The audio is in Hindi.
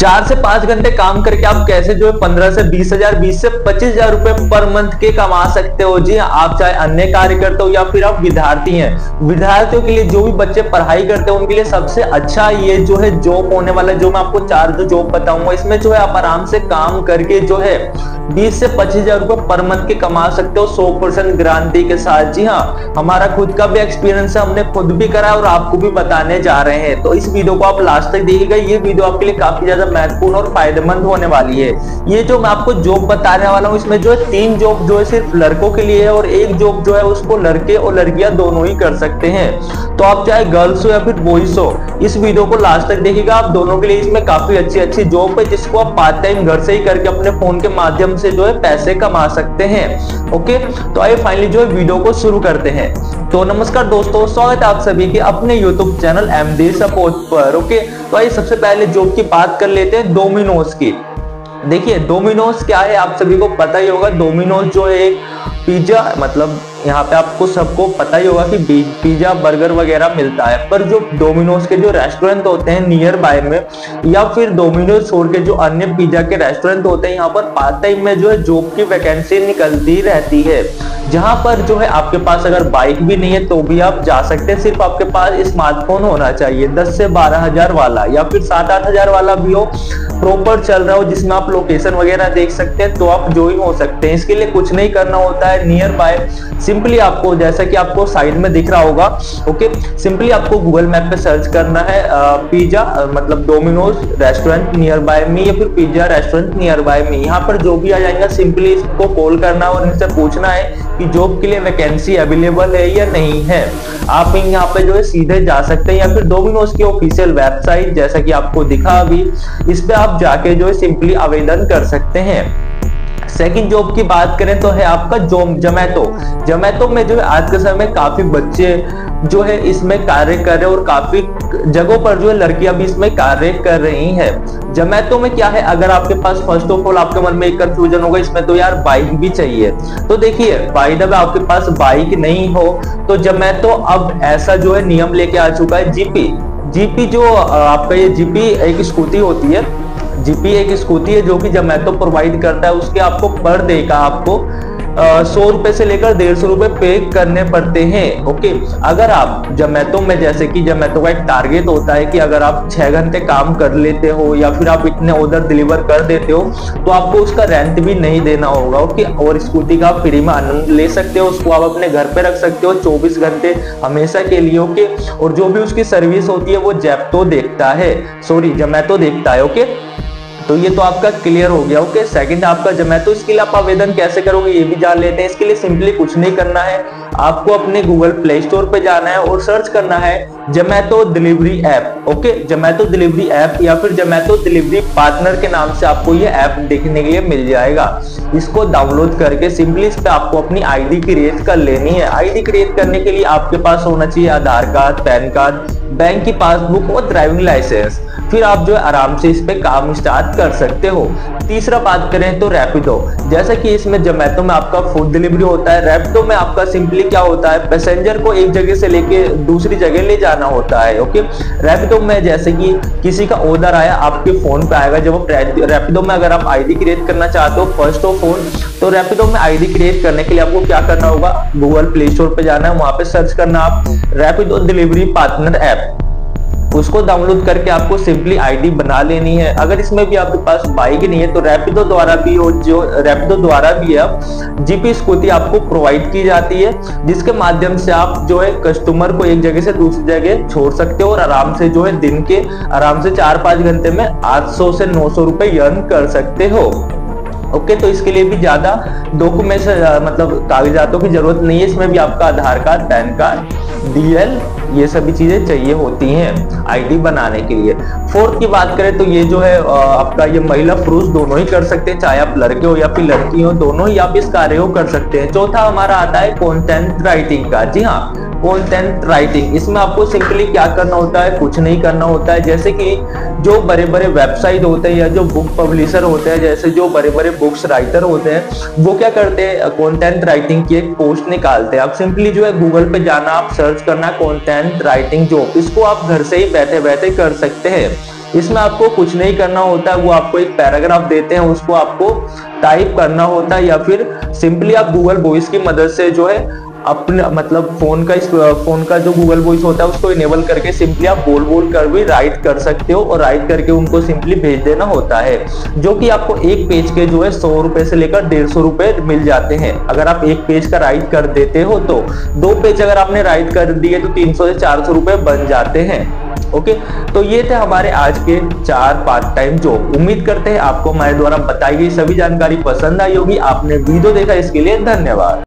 4 से 5 घंटे काम करके आप कैसे जो है 15 से 20,000, 20 से 25,000 रुपए पर मंथ के कमा सकते हो। जी आप चाहे अन्य कार्य करते हो या फिर आप विद्यार्थी हैं, विद्यार्थियों के लिए, जो भी बच्चे पढ़ाई करते हैं उनके लिए सबसे अच्छा ये जो है जॉब होने वाला है। जो मैं आपको 4 जो जॉब बताऊंगा, इसमें जो है आप आराम से काम करके जो है 20 से 25,000 रुपए पर मंथ के कमा सकते हो 100% गारंटी के साथ। जी हाँ, हमारा खुद का भी एक्सपीरियंस है, हमने खुद भी करा और आपको भी बताने जा रहे हैं। तो इस वीडियो को आप लास्ट तक देखिएगा, ये वीडियो आपके लिए काफी ज्यादा महत्वपूर्ण और फायदेमंद होने वाली है। ये जो मैं आपको जॉब बताने वाला हूँ, इसमें जो है 3 जॉब जो है सिर्फ लड़कों के लिए है और 1 जॉब जो है उसको लड़के और लड़कियां दोनों ही कर सकते हैं। तो आप चाहे गर्ल्स हो या फिर बॉयज हो, इस वीडियो को लास्ट तक देखिएगा, आप दोनों के लिए इसमें काफी अच्छी अच्छी जॉब है जिसको आप पार्ट टाइम घर से ही करके अपने फोन के माध्यम से जो है पैसे कमा सकते हैं। ओके, तो आइए फाइनली जो है वीडियो को शुरू करते हैं। तो नमस्कार दोस्तों, स्वागत है आप सभी के अपने यूट्यूब चैनल एमडी सपोर्ट पर। ओके, तो आइए सबसे पहले जॉब की बात कर लेते हैं डोमिनोज की। देखिए डोमिनोज क्या है, आप सभी को पता ही होगा। डोमिनोज जो है एक पिज्जा, मतलब यहाँ पे आपको सबको पता ही होगा कि पिज्जा बर्गर वगैरह मिलता है, पर जो डोमिनोज के जो रेस्टोरेंट होते हैं नियर बाय में या फिर डोमिनोज छोड़ के जो अन्य पिज्जा के रेस्टोरेंट होते हैं, यहाँ पर पार्ट टाइम में जो है जॉब की वैकेंसी निकलती रहती है। जहां पर जो है आपके पास अगर बाइक भी नहीं है तो भी आप जा सकते हैं, सिर्फ आपके पास स्मार्टफोन होना चाहिए 10 से 12,000 वाला या फिर 7-8 हजार वाला भी हो, प्रॉपर चल रहा हो, जिसमें आप लोकेशन वगैरह देख सकते हैं, तो आप ज्वाइन हो सकते हैं। इसके लिए कुछ नहीं करना होता है, नियर बाय सिंपली आपको, जैसा कि आपको साइड में दिख रहा होगा, ओके, सिंपली आपको गूगल मैप पे सर्च करना है पिज्जा, मतलब Domino's restaurant nearby me या फिर pizza restaurant nearby me. यहाँ पर जो भी आ जाएगा सिंपली इसको कॉल करना और इनसे पूछना है कि जॉब के लिए वैकेंसी अवेलेबल है या नहीं है। आप यहाँ पे जो है सीधे जा सकते हैं या फिर डोमिनोज की ऑफिशियल वेबसाइट, जैसा कि आपको दिखा अभी, इस पे आप जाके जो है सिंपली आवेदन कर सकते हैं। सेकंड जॉब की बात करें तो है आपका जोमैटो में जो है आज के समय में काफी बच्चे जो है इसमें कार्य कर रहे हैं और काफी जगहों पर जो है लड़कियां भी इसमें कार्य कर रही हैं। जोमैटो में क्या है, अगर आपके पास फर्स्ट ऑफ ऑल आपके मन में एक कंफ्यूजन होगा, इसमें तो यार बाइक भी चाहिए। तो देखिए बाय द वे, आपके पास बाइक नहीं हो तो जोमैटो अब ऐसा जो है नियम लेके आ चुका है, जीपी जो आपका ये जीपी एक स्कूटी होती है, जीपी एक स्कूटी है जो कि जोमैटो प्रोवाइड करता है। उसके आपको पर डे का आपको 100 रुपए से लेकर 150 रुपए पे करने पड़ते हैं। ओके, अगर आप जोमैटो में, जैसे कि जोमैटो का एक टारगेट होता है कि अगर आप 6 घंटे काम कर लेते हो या फिर आप इतने ऑर्डर डिलीवर कर देते हो तो आपको उसका रेंट भी नहीं देना होगा। ओके, और स्कूटी का फ्री में आनंद ले सकते हो, उसको आप अपने घर पे रख सकते हो 24 घंटे हमेशा के लिए। ओके, और जो भी उसकी सर्विस होती है वो जोमैटो देखता है। ओके, तो ये तो आपका क्लियर हो गया। ओके, सेकंड आपका जोमैटो, इसके लिए आप आवेदन कैसे करोगे ये भी जान लेते हैं। इसके लिए सिंपली कुछ नहीं करना है, आपको अपने गूगल प्ले स्टोर पे जाना है और सर्च करना है Zomato delivery app. Okay, Zomato delivery app या फिर जोमैटो डिलीवरी पार्टनर के नाम से आपको ये ऐप देखने के लिए मिल जाएगा। इसको डाउनलोड करके सिंपली इस पे आपको अपनी आईडी क्रिएट कर लेनी है। आईडी क्रिएट करने के लिए आपके पास होना चाहिए Aadhaar card, PAN card, bank की पासबुक और ड्राइविंग लाइसेंस। फिर आप जो है आराम से इस पे काम स्टार्ट कर सकते हो। तीसरा बात करें तो रैपिडो, जैसा कि इसमें जोमैटो में आपका फूड डिलीवरी होता है, रैपिडो में आपका सिंपली क्या होता है, पैसेंजर को एक जगह से लेके दूसरी जगह ले जाना होता है। ओके, रैपिडो में जैसे कि किसी का ऑर्डर आया आपके फोन पे आएगा। जब रैपिडो में अगर आप आईडी क्रिएट करना चाहते हो फर्स्ट ऑफ ऑल, तो रैपिडो में आईडी क्रिएट करने के लिए आपको क्या करना होगा, गूगल प्ले स्टोर पे जाना है, वहां पे सर्च करना आप रैपिडो डिलीवरी पार्टनर ऐप, उसको डाउनलोड करके आपको सिंपली आईडी बना लेनी है। अगर इसमें भी आपके पास बाइक नहीं है तो रैपिडो द्वारा भी है जीपी स्कूटी आपको प्रोवाइड की जाती है, जिसके माध्यम से आप जो है कस्टमर को एक जगह से दूसरी जगह छोड़ सकते हो और आराम से जो है दिन के आराम से 4-5 घंटे में 800 से 900 रुपए अर्न कर सकते हो। ओके, तो इसके लिए भी ज्यादा डॉक्यूमेंट्स, मतलब कागजातों की जरूरत नहीं है। इसमें भी आपका Aadhaar card, PAN card, DL, ये सभी चीजें चाहिए होती हैं आईडी बनाने के लिए। फोर्थ की बात करें तो ये जो है आपका ये महिला पुरुष दोनों ही कर सकते हैं, चाहे आप लड़के हो या फिर लड़की हो, दोनों ही आप इस कार्य को कर सकते हैं। चौथा हमारा आता है कंटेंट राइटिंग का। जी हाँ, कंटेंट राइटिंग, इसमें आपको सिंपली क्या करना होता है, कुछ नहीं करना होता है। जैसे कि जो बड़े बड़े वेबसाइट होते हैं या जो बुक पब्लिशर होते हैं, जैसे जो बड़े बड़े बुक्स राइटर होते हैं, वो क्या करते हैं, कंटेंट राइटिंग की एक पोस्ट निकालते हैं। आप सिंपली जो है गूगल पे जाना, आप सर्च करना कंटेंट राइटिंग जॉब, इसको आप घर से ही बैठे बैठे कर सकते हैं। इसमें आपको कुछ नहीं करना होता है, वो आपको एक पैराग्राफ देते हैं, उसको आपको टाइप करना होता है या फिर सिंपली आप गूगल वॉइस की मदद से जो है अपने मतलब फोन का जो गूगल वॉइस होता है उसको इनेबल करके सिंपली आप बोल कर भी राइट कर सकते हो और राइट करके उनको सिंपली भेज देना होता है, जो कि आपको एक पेज के जो है 100 रुपए से लेकर 150 रुपए मिल जाते हैं। अगर आप एक पेज का राइट कर देते हो तो 2 पेज अगर आपने राइट कर दिए तो 300 से 400 रुपए बन जाते हैं। ओके, तो ये थे हमारे आज के 4 पार्ट टाइम जॉब। उम्मीद करते हैं आपको हमारे द्वारा बताई गई सभी जानकारी पसंद आई होगी। आपने वीडियो देखा इसके लिए धन्यवाद।